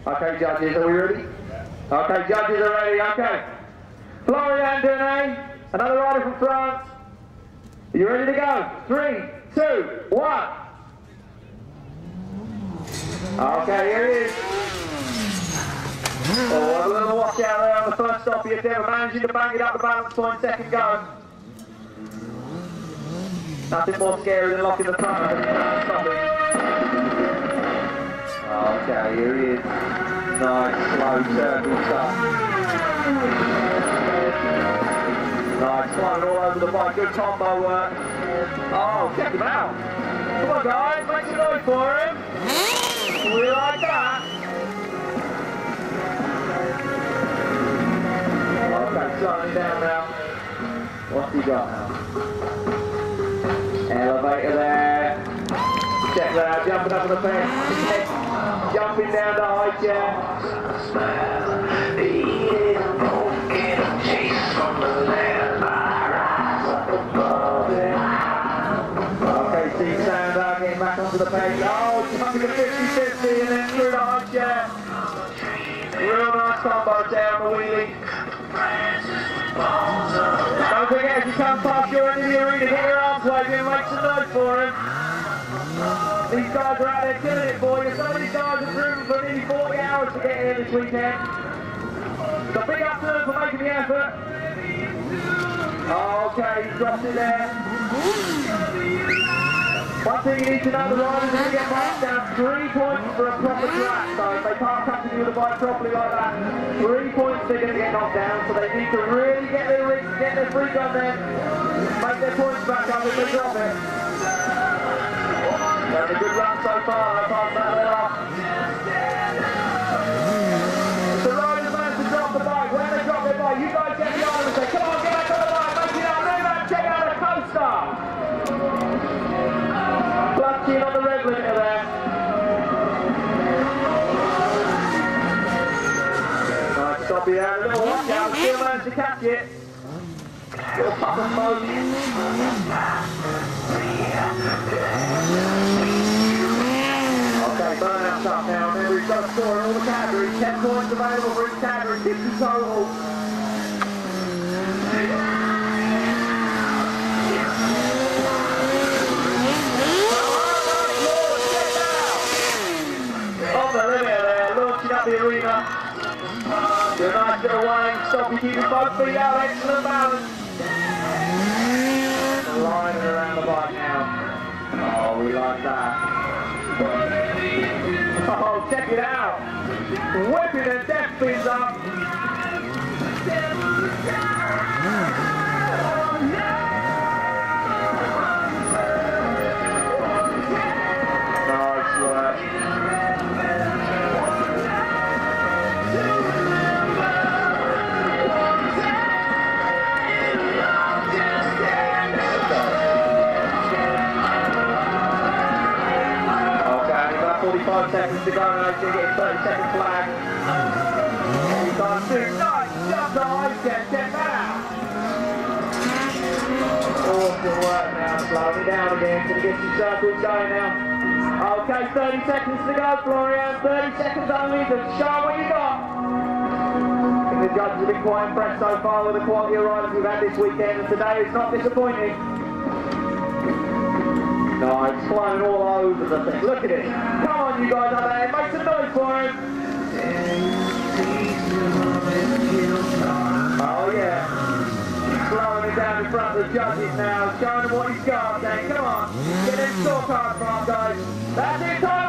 Okay, judges, are we ready? Okay, judges are ready, okay. Florian Denay, another rider from France. Are you ready to go? 3, 2, 1. Okay, here he is. Oh, a little watch out there on the first stop here, Deborah, managing to bang it up the balance point, second go. Nothing more scary than locking the front of it. Okay, here he is. Nice, slow circle stuff. Nice, flying all over the bike, good combo work. Oh, check him out. Come on guys, make some noise for him. We like that. Okay, slowing down now. What's he got now? Elevator there. Check that out, jumping up on the fence. Jumping down the high chair. Okay, see Sam out getting back onto the page. Oh, jumping to 50-50 and then through the high chair. Real nice combo down the wheelie. Don't forget, if you come past your end of the arena, get your arms waving and make some noise for him. These guys are out there killing it for you. Some of these guys have driven for nearly 40 hours to get here this weekend. So big up to them for making the effort. Okay, he dropped it there. One thing you need to know, the riders are going to get marked down 3 points for a proper track. So if they can't come to you with the bike properly like that, 3 points they're going to get knocked down. So they need to really get their freak on there, make their points back up if they drop it. That's a good run so far, I can't battle it off. If the riders manage to drop the bike, when they drop their bike, you guys get behind them and say, come on, get back on the bike, make it out, move out, check out the coaster. Clutching on the red limiter there. Nice stop here, a little watch out, still managed to catch it. Little puff and smoke. Okay, burnout's up now. Remember, he's got a score in all the categories. 10 points available for each category, 50 total. On the limit there, launching up the arena. Do a nice little wang, stop you keeping both feet out, excellent balance. Lining around the bike now. Oh, we like that. Oh, check it out. Whipping the death spins up. Nice work. Okay, about 45 seconds to go now, he's going to get his 30-second flag. He's on 2, nice, jump the high step, check that out. Awesome work now, slowing it down again, going to get some circles going now. Okay, 30 seconds to go, Florian, 30 seconds only, so show what you got. I think the judges have been quite impressed so far with the quality of riders we've had this weekend, and today is not disappointing. No, it's flying all over the thing. Look at it. Come on, you guys out there. Make some noise for him. Oh, yeah. Slowing it down in front of the judges now. Showing him what he's got. Saying, come on. Get them scorecards from, guys. That's it, time.